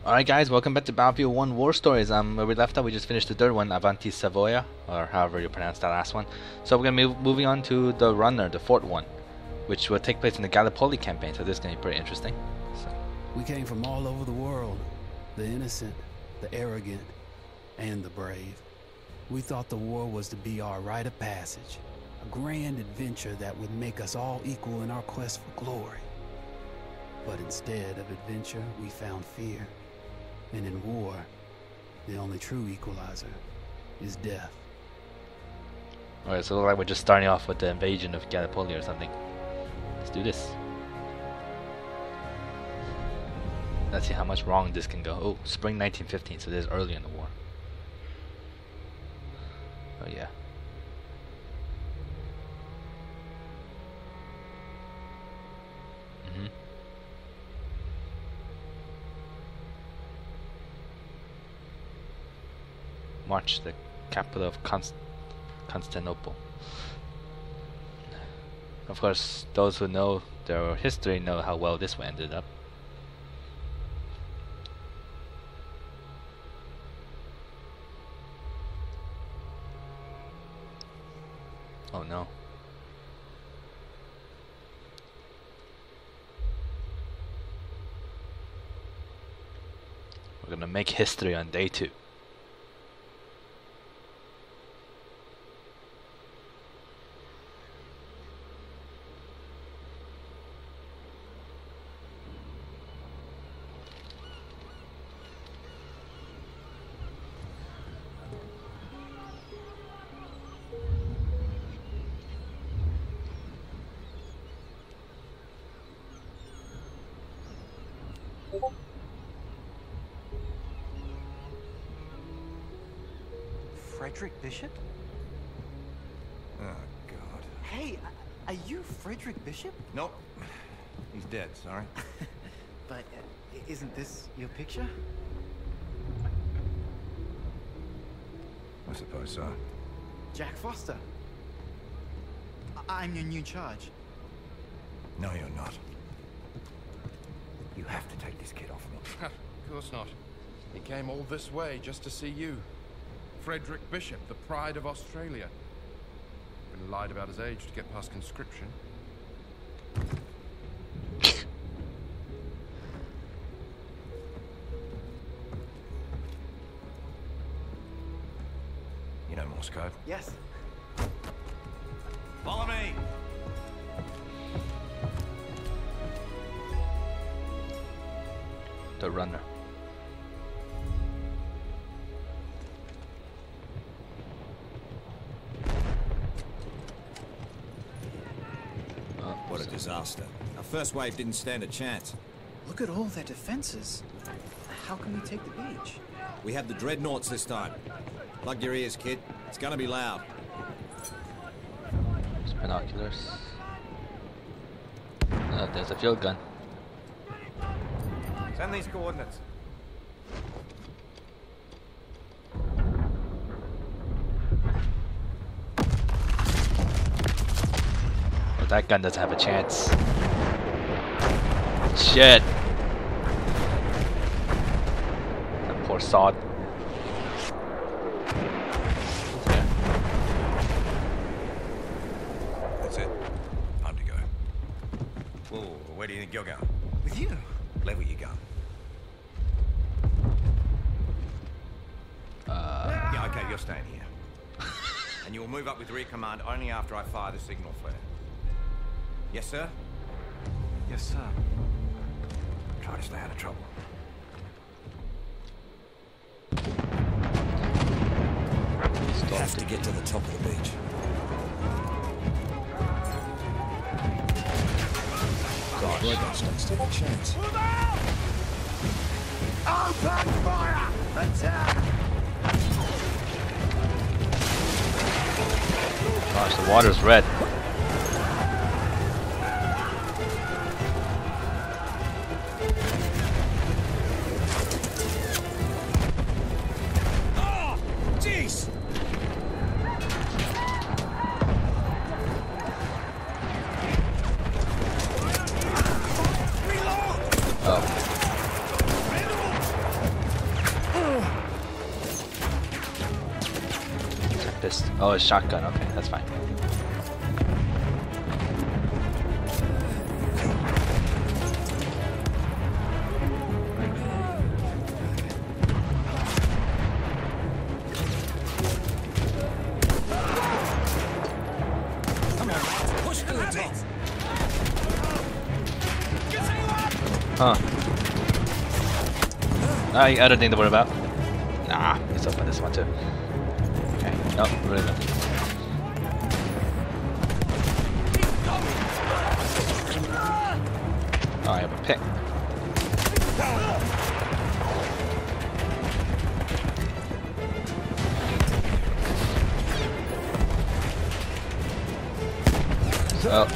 Alright guys, welcome back to Battlefield 1 War Stories. Where we left off, we just finished the third one, Avanti Savoia, or however you pronounce that last one. So we're going to be moving on to the runner, the fourth one, which will take place in the Gallipoli campaign, so this is going to be pretty interesting. So. We came from all over the world, the innocent, the arrogant, and the brave. We thought the war was to be our rite of passage, a grand adventure that would make us all equal in our quest for glory. But instead of adventure, we found fear. And in war, the only true equalizer is death. Alright, so it looks like we're just starting off with the invasion of Gallipoli or something. Let's do this. Let's see how much wrong this can go. Oh, spring 1915, so this is early in the war. Oh yeah. March, the capital of Constantinople. Of course, those who know their history know how well this one ended up. Oh no. We're gonna make history on day 2. Frederick Bishop? Oh, God. Hey, are you Frederick Bishop? Nope. He's dead, sorry. But isn't this your picture? I suppose so. Jack Foster. I'm your new charge. No, you're not. You have to take this kid off me. Of course not. He came all this way just to see you. Frederick Bishop, the pride of Australia. Been lied about his age to get past conscription. You know Morse code? Yes. Follow me! The runner. What a disaster. Our first wave didn't stand a chance. Look at all their defenses. How can we take the beach? We have the dreadnoughts this time. Plug your ears, kid. It's gonna be loud. There's binoculars. There's a field gun. Send these coordinates. Oh, that gun doesn't have a chance. Shit. That poor sod. Yeah. That's it. Time to go. Whoa, where do you think you're going? With you? Level your gun. Yeah, okay, you're staying here. And you will move up with rear command only after I fire the signal flare. Yes, sir? Yes, sir. Try to stay out of trouble. We have to get to the top of the beach. Gosh. Robots don't stand a chance. Open fire! Attack! Gosh, the water's red. Oh, jeez! pistol. Oh, a shotgun. Okay, that's fine. Huh. Other thing to worry about. Nah, let's open this one too. Okay. Oh, really good. Oh, I have a pick. Oh.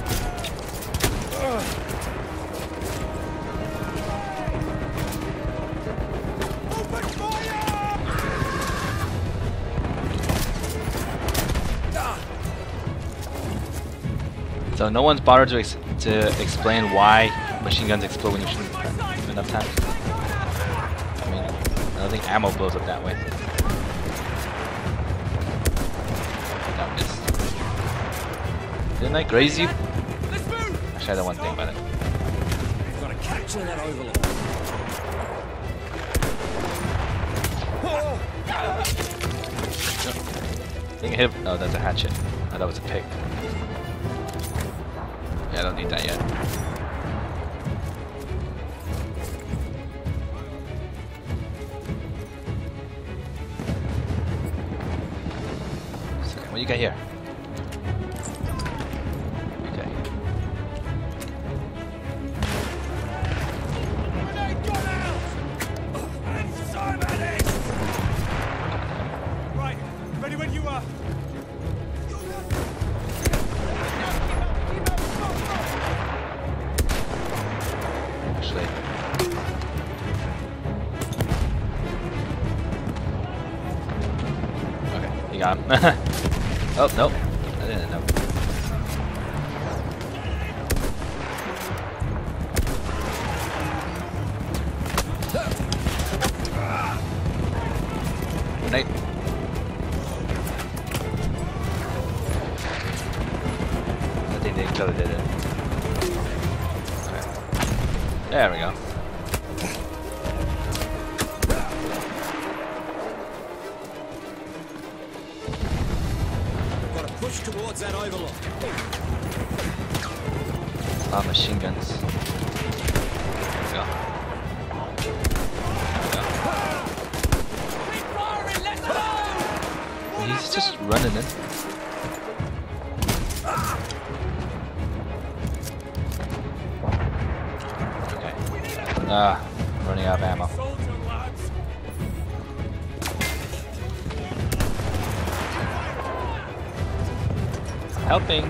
So no one's bothered to explain why machine guns explode when you shoot them enough times. I mean, I don't think ammo blows up that way. That missed. Didn't I graze you? Actually, I don't want to think about it. Gotta capture that overlord. I think I hit. Oh, that's a hatchet. Oh, that was a pick. Yeah, I don't need that yet. So, what you got here? Okay. Right, ready when you are. Actually. Okay, you got him. Oh, nope. I didn't know. Grenade. I think they clearly did it. Okay. There we go. Gotta push towards that overlord. Machine guns. There we go. He's just running in. Okay. Running out of ammo. Helping.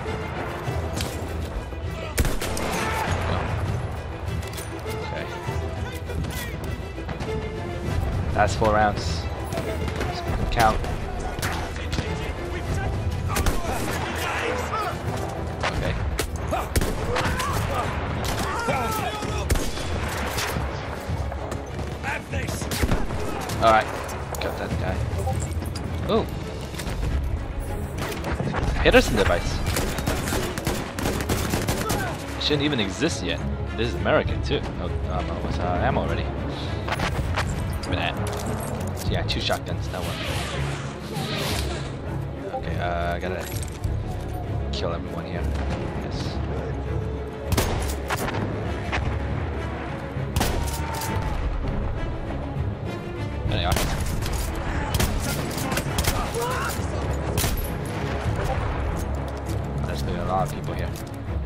Okay. That's 4 rounds. So we can count. Okay. Alright. Got that guy. Oh. Henderson device. It shouldn't even exist yet. This is American too. Oh, ammo was ammo already. Give me that. So yeah, 2 shotguns, that one. Okay, I gotta kill everyone here. Yes. There they are. There's been a lot of people here.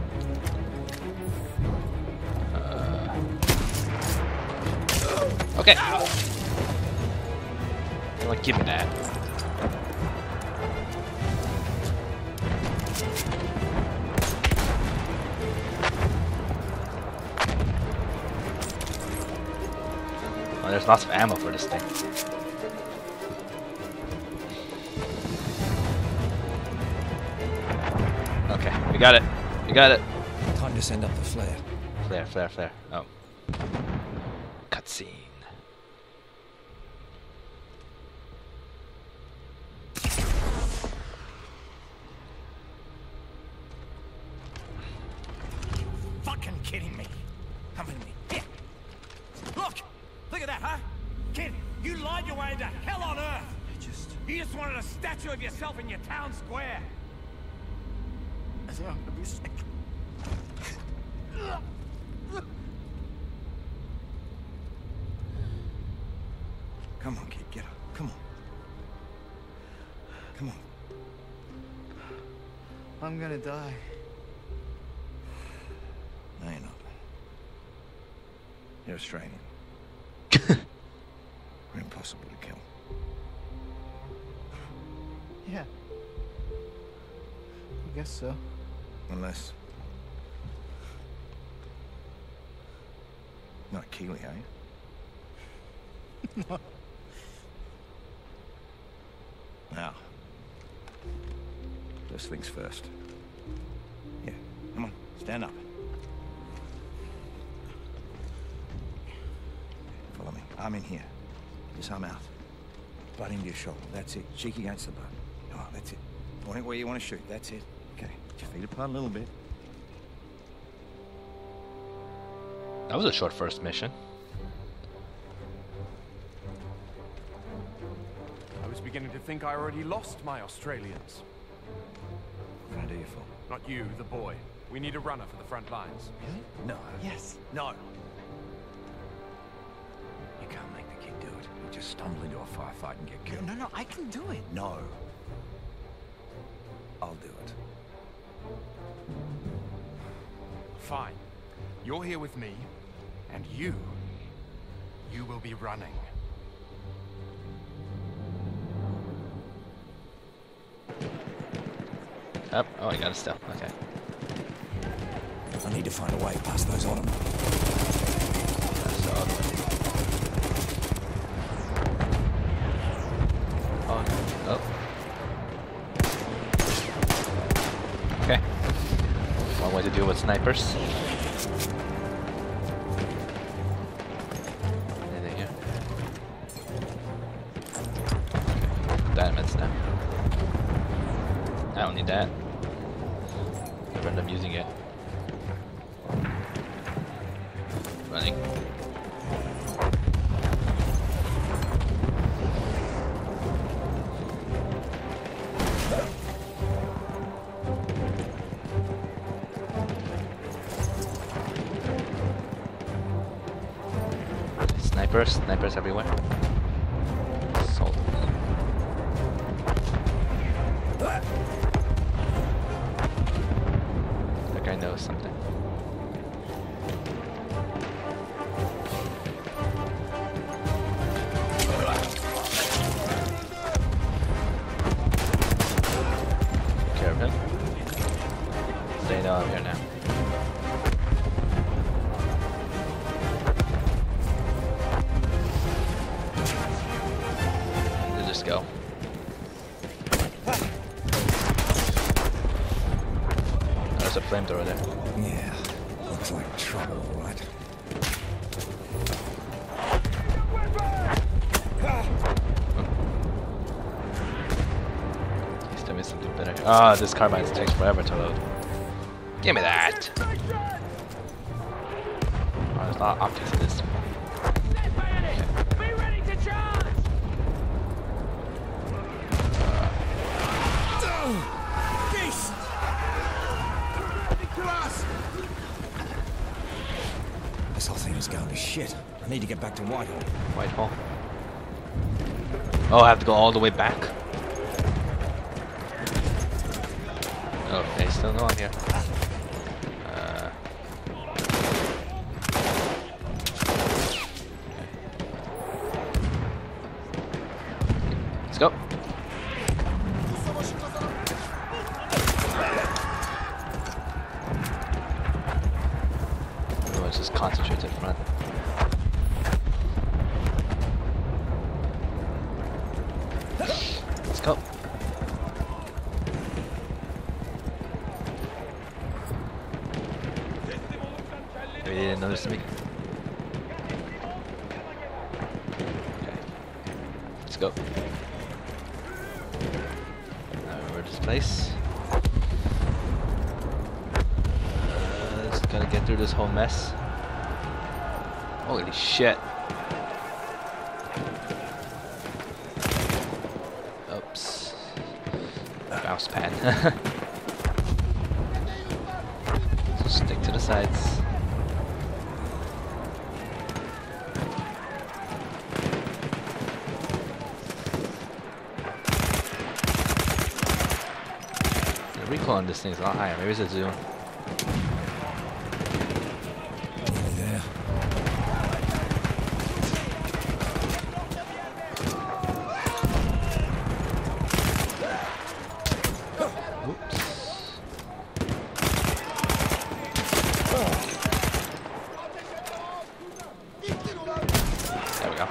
Okay. Well, give me that. Oh, there's lots of ammo for this thing. Okay, we got it. We got it. Time to send up the flare. Flare, flare, flare. Oh. Cutscene. of that, huh? Kid, you lied your way into hell on earth! You just wanted a statue of yourself in your town square! I think I'm gonna be sick. Come on, kid, get up. Come on. Come on. I'm gonna die. No, you're not. You're Australian. We're impossible to kill. Yeah. I guess so. Unless... Not Keeley, are you? No. Now, first things first. Yeah, come on, stand up. Follow me. Arm in here. Just arm out. Butt into your shoulder. That's it. Cheek against the butt. Oh, that's it. Point it where you want to shoot. That's it. Okay. Put your feet apart a little bit. That was a short first mission. I was beginning to think I already lost my Australians. What can I do you for? Not you, the boy. We need a runner for the front lines. Really? No. Yes. No. You can't make the kid do it. He'll just stumble into a firefight and get killed. No, I can do it. No. I'll do it. Fine. You're here with me, and you will be running. Oh, I got it still. Okay. I need to find a way past those Ottomans. That's the other one. Oh. Okay. One way to deal with snipers. Anything here? Dynamites now. I don't need that. Never end up using it. Running. Snipers everywhere. Soldiers. That guy knows something. Care of him. They know I'm here now. Go. There's a flamethrower there. Yeah, looks like trouble, all right. Please tell me something better. Ah, this carbine takes forever to load. Give me that! Oh, there's a lot of optics in this. This whole thing is going to shit. I need to get back to Whitehall. Whitehall. Oh, I have to go all the way back. Okay, still no one here. Let's go. Let's just concentrate in front. Let's go. Maybe they didn't notice me. Okay. Let's go. Now we're at this place. Just gotta get through this whole mess. Holy shit. mouse pad. So stick to the sides. The recoil on this thing is a lot higher. Maybe it's a zoom. There. There we go.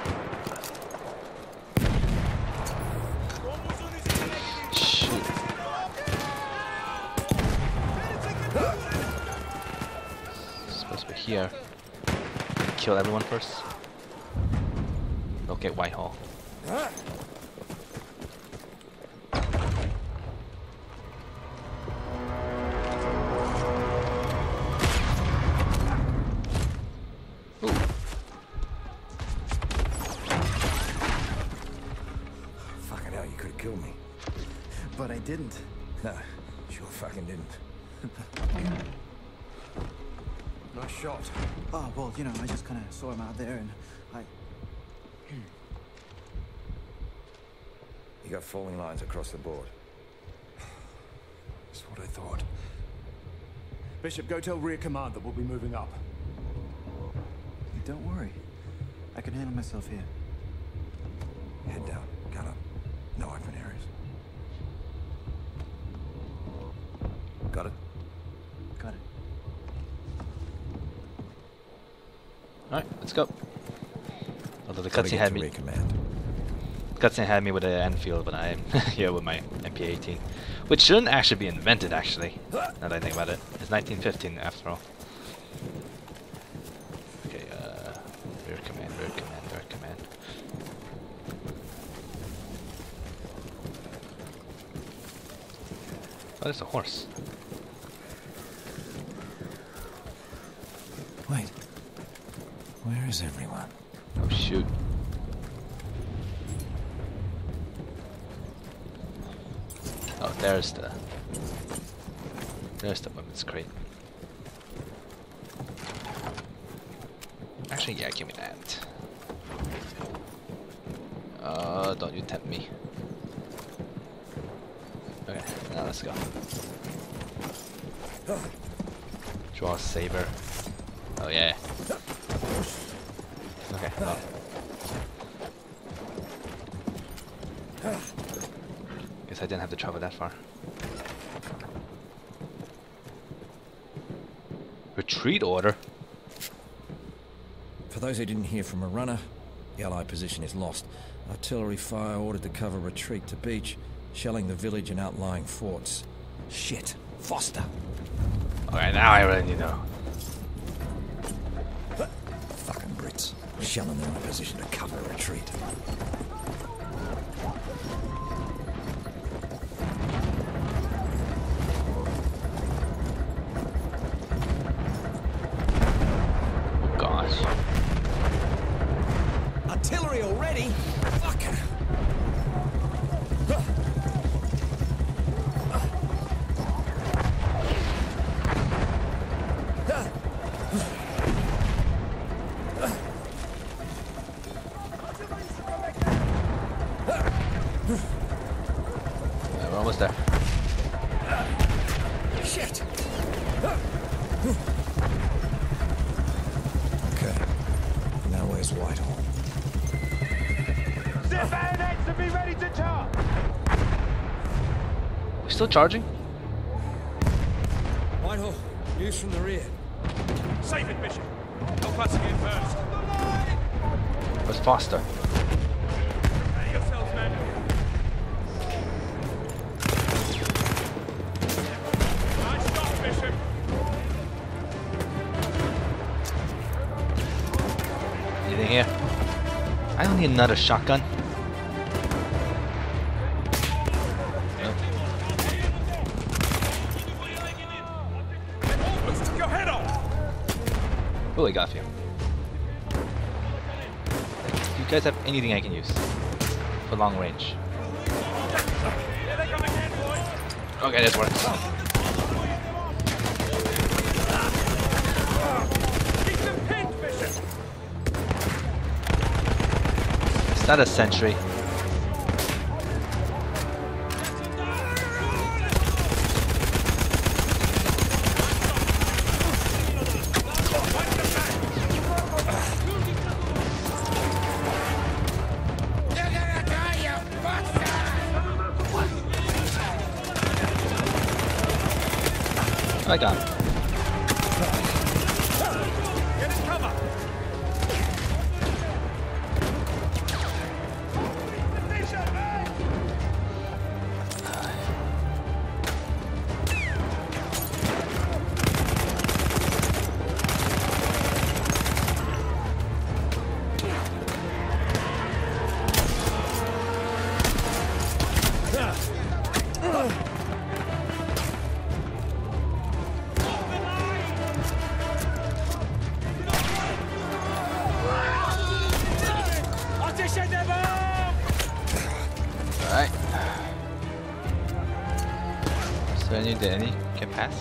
Shoot. Supposed to be here. Kill everyone first. Don't get Whitehall. Fucking hell, you could have killed me. But I didn't. No, sure fucking didn't. Nice shot. Oh, well, you know, I just kind of saw him out there and I... You got falling lines across the board. That's what I thought. Bishop, go tell rear command that we'll be moving up. Don't worry. I can handle myself here. Head down, gun up. No open areas. Got it? Got it. Alright, let's go. Although the Gotta cutscene get had to me. rear command. Cutscene had me with an Enfield, but I'm here with my MP18, which shouldn't actually be invented. Actually, now that I think about it, it's 1915 after all. Okay, rear command, rear command, rear command. Oh, there's a horse. Wait. Where is everyone? Oh shoot! Oh, there's the women's crate. Actually, yeah, give me that. Don't you tempt me. Okay, now let's go. Draw a saber. Oh yeah. Okay. Well. Guess I didn't have to travel that far. Retreat order? For those who didn't hear from a runner, the Allied position is lost. Artillery fire ordered to cover retreat to beach, shelling the village and outlying forts. Shit. Foster. Okay, now I really need to know. Fucking Brits. Shelling their own position to cover retreat. Oh gosh. Artillery already? Fucking. We're almost there. Shit. Okay. Now where's Whitehall? Zip bayonets and be ready to charge! We still charging? Whitehall, news from the rear. Save it, Bishop. Help us again first. Where's Foster? Ready yourselves, men. Nice shot, Bishop. Anything here? I don't need another shotgun. Let's take your head off. Oh, I got a few. Do you guys have anything I can use for long range? Here they come again, boys. Okay, this works. Is that a sentry? I got him. Alright. So any can pass?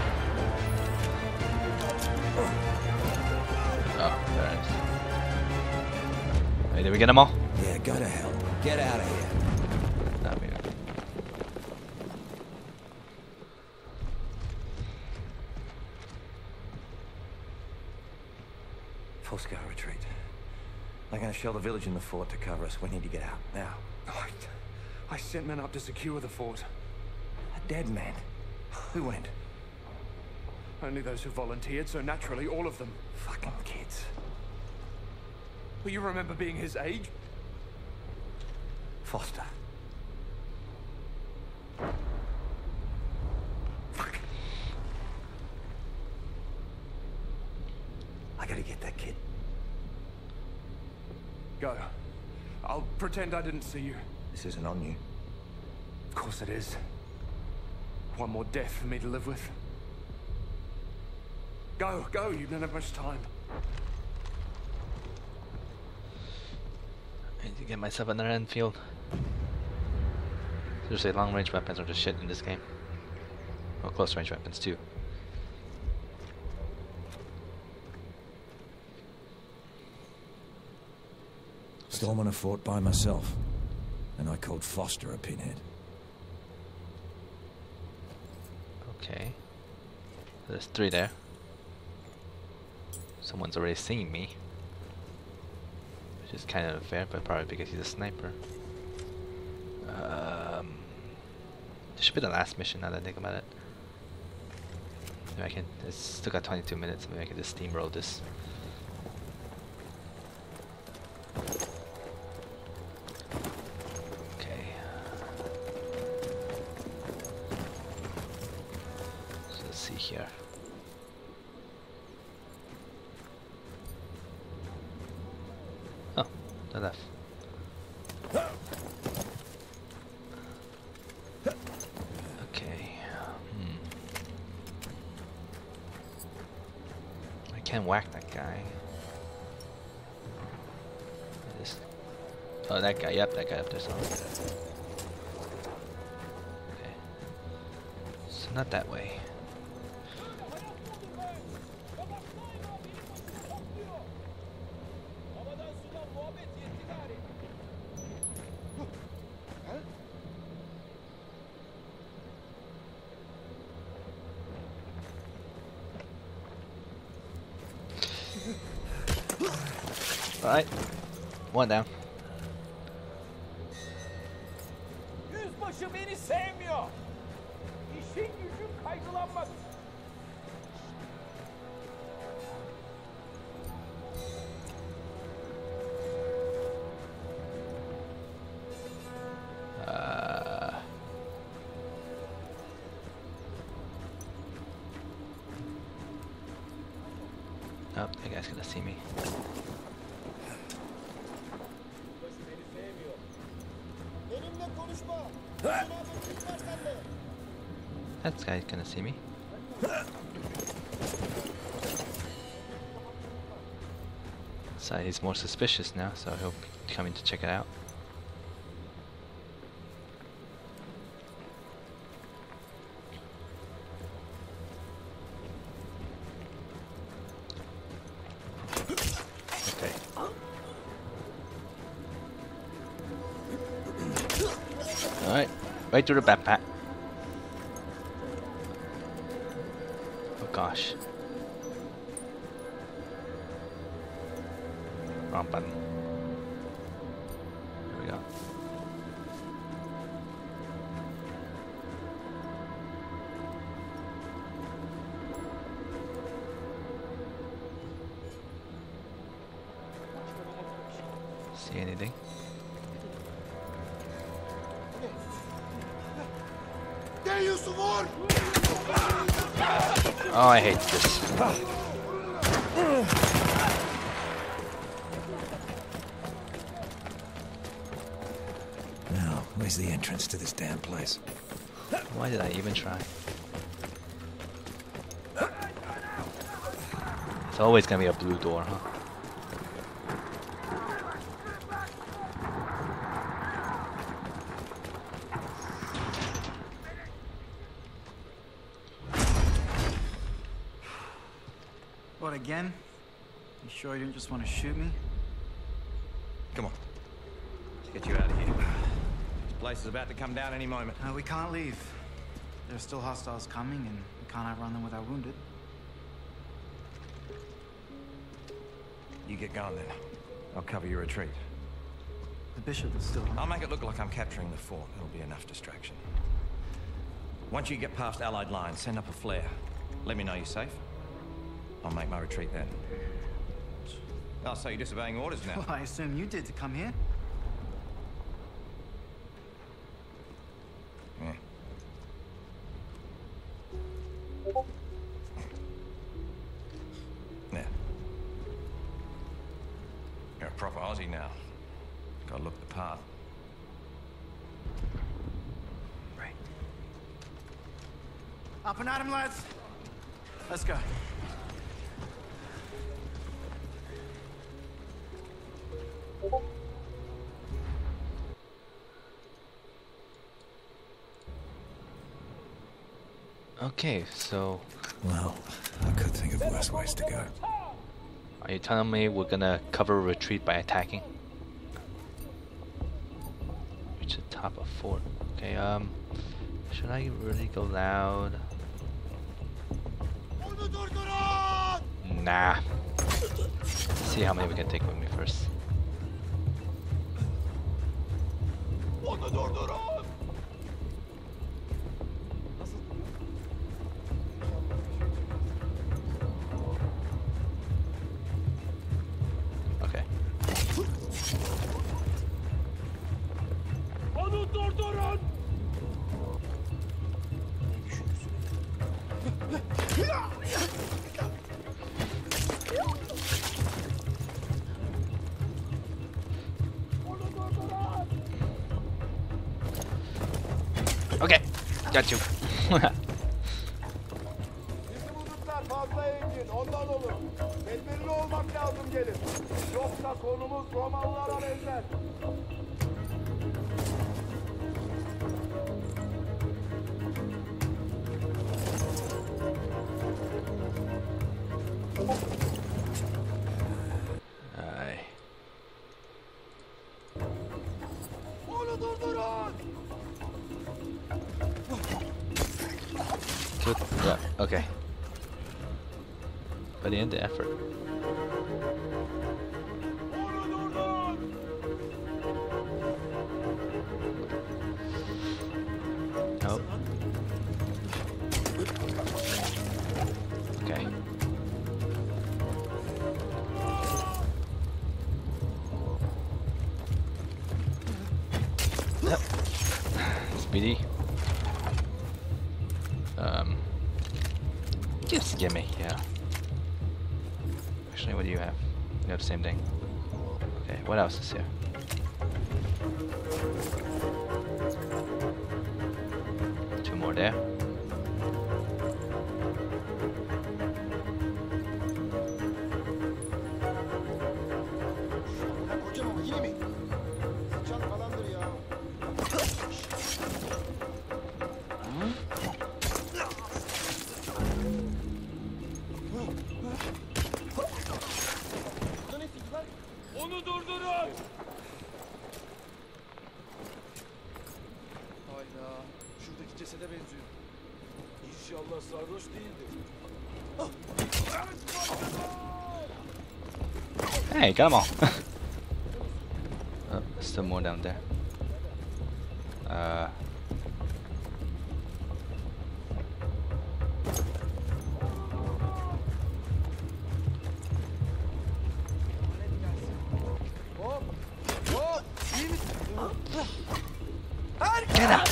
Oh, there it is. Wait, did we get them all? Yeah, go to hell. Get out of here. No, we don't. Full scale retreat. They're going to shell the village and the fort to cover us. We need to get out now. I sent men up to secure the fort. A dead man. Who went? Only those who volunteered, so naturally all of them. Fucking kids. Will you remember being his age? Foster. Fuck. I gotta get that kid. Go. I'll pretend I didn't see you. This isn't on you. Of course it is. One more death for me to live with. Go, go, you don't have much time. I need to get myself another Enfield. Seriously, long range weapons are just shit in this game. Well, close range weapons too. Storming a fort by myself. And I called Foster a pinhead. Okay. There's 3 there. Someone's already seen me. Which is kind of unfair, but probably because he's a sniper. This should be the last mission now that I think about it. Maybe I can, it's still got 22 minutes, maybe I can just steamroll this. Okay. So let's see here. Oh, the left. Okay. I can't whack that guy. Oh, that guy. Yep, that guy up there. So. Okay. So not that way. Alright, one down. Yüzbaşı beni sevmiyor. İşin gücün kaygılanmak. Oh, that guy's gonna see me. That guy's gonna see me. So he's more suspicious now, so he'll be coming to check it out. Alright, right through the backpack. Oh gosh. Wrong button. There we go. See anything? Oh, I hate this. Now, where's the entrance to this damn place? Why did I even try? It's always gonna be a blue door, huh? What, again? You sure you didn't just want to shoot me? Come on. Let's get you out of here. This place is about to come down any moment. We can't leave. There are still hostiles coming, and we can't outrun them with our wounded. You get going then. I'll cover your retreat. The bishop is still... I'll make it look like I'm capturing the fort. That'll be enough distraction. Once you get past Allied lines, send up a flare. Let me know you're safe. I'll make my retreat then. Oh, so you're disobeying orders now? Well, I assume you did to come here. Yeah. There. You're a proper Aussie now. Gotta look the part. Right. Up and at him, lads. Let's go. Okay, so Well, I could think of worse ways to go. are you telling me we're gonna cover a retreat by attacking? Reach the top of fort. Okay, should I really go loud? Nah. See how many we can take with me first. Okay. Okay, got you. Bizi bulutlar fazla engin, ondan olur. Tedbirli olmak lazım gelir. Yoksa sonumuz romanlara benzer. Aye. Onu durdurun! Good. Yeah, okay. By the end of the effort. Onu durdurun! Nope. Okay. Yep. Speedy. Just gimme, yeah. Actually, what do you have? You have the same thing. Okay, what else is here? Two more there. Kocaman yine mi? Sıçan falandır ya. Onu durdurun! Hayda. Şuradaki cesede benziyor. İnşallah sarhoş değildir. Hey, got them all. Oh, still more down there. Hop. Hop. İyi misin? Get up.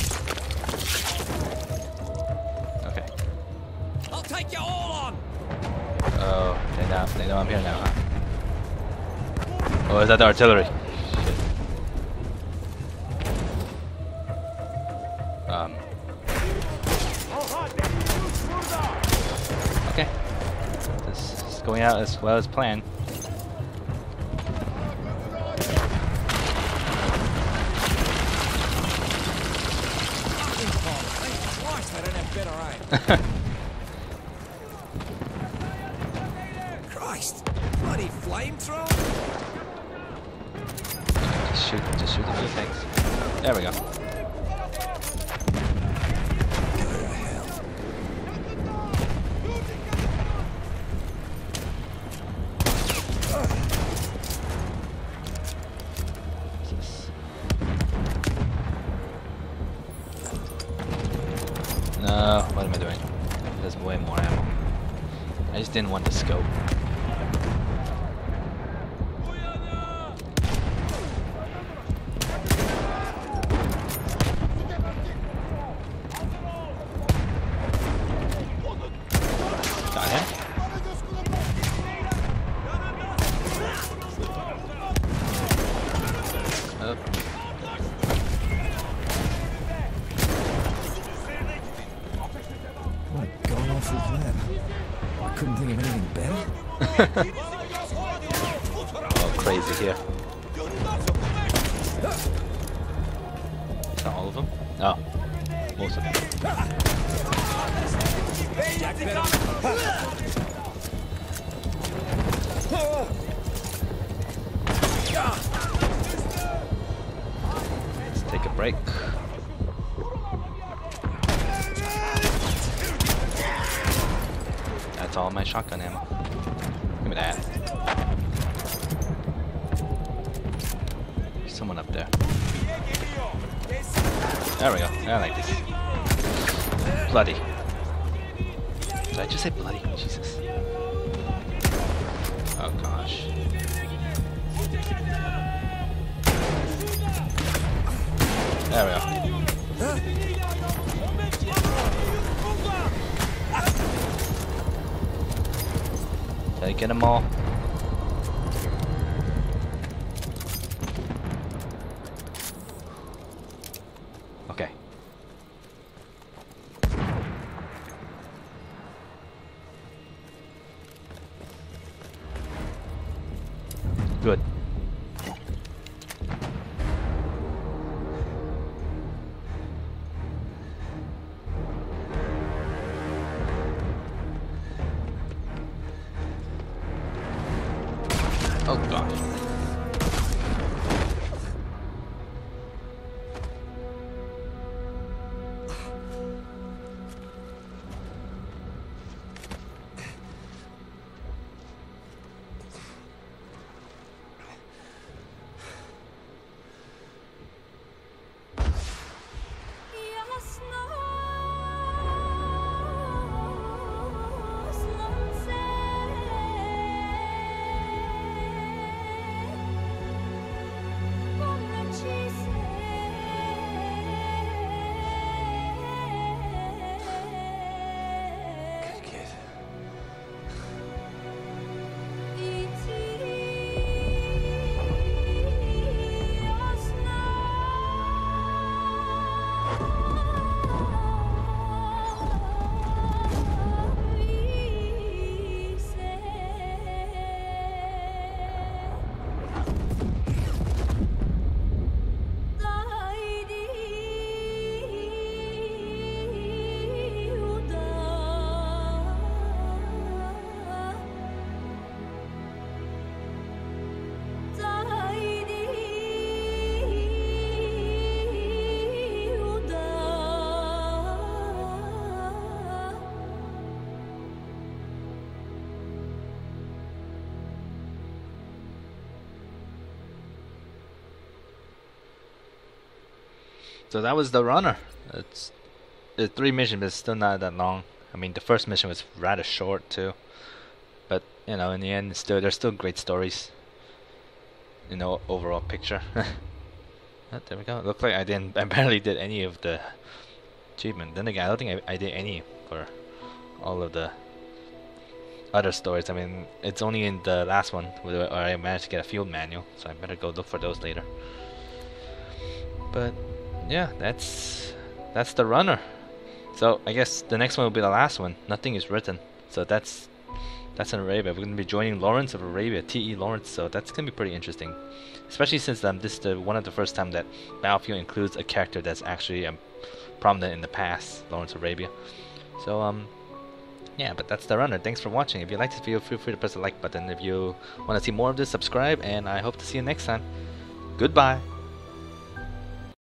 Okay. I'll take you all on! Oh, they know I'm here now, huh? Oh, is that the artillery? Shit. Okay. This is going out as well as planned. Christ, I don't have better aim. Christ! Bloody flamethrower! Just shoot a few things. There we go. No, what am I doing? There's way more ammo. I just didn't want the scope. Got him. Oh. What a god-awful plan. I couldn't think of anything better. Oh, crazy here. Is that all of them? Oh, most of them. Let's take a break. That's all my shotgun ammo. Give me that. There's someone up there. There we go. I like this. Bloody. Did I just say bloody? Jesus. Oh gosh. There we go. Did I get them all? Okay. Good. So that was the runner. It's 3 missions, but it's still not that long. I mean, the first mission was rather short too, but you know, in the end, there's still great stories. You know, overall picture. Oh, there we go. It looked like I barely did any of the achievement. Then again, I don't think I did any for all of the other stories. I mean, it's only in the last one where I managed to get a field manual, so I better go look for those later. But yeah, that's the runner. So I guess the next one will be the last one. Nothing is written, so that's in Arabia. We're going to be joining Lawrence of Arabia, TE Lawrence. So that's going to be pretty interesting, especially since this is one of the first time that Battlefield includes a character that's actually prominent in the past, Lawrence of Arabia. So yeah, but that's the runner. Thanks for watching. If you liked this video, feel free to press the like button. If you want to see more of this, subscribe, and I hope to see you next time. Goodbye.